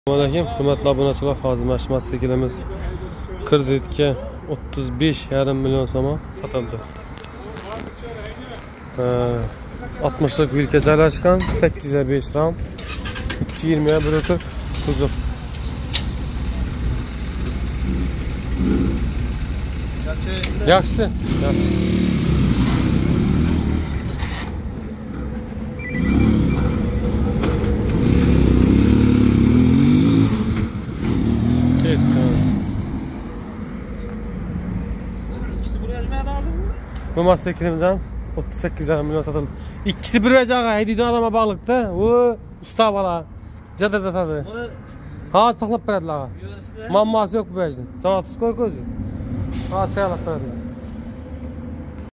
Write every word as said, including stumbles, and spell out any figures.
Assalomu alaykum, hurmatli obunachilar. Hozir mashina siklimiz kreditga o'ttiz besh yarim million so'm sotildi. altmışlık vilka joylashgan, sakkiz ga besh ram, uch yuz yigirma ga bir o'tib kuzov. Yaxshi, yaxshi. Bu mototsiklimiz ham o'ttiz sakkiz yarim million sotildi. İkisi bir vajaga haydaydigan adamga bog'liqda. U usta bola. Jadada tadi. Hozir taxlab beradilar. Mamması yo'q bu vajning. Zavod sko'y ko'zi. Ha, tayyorlab beradilar.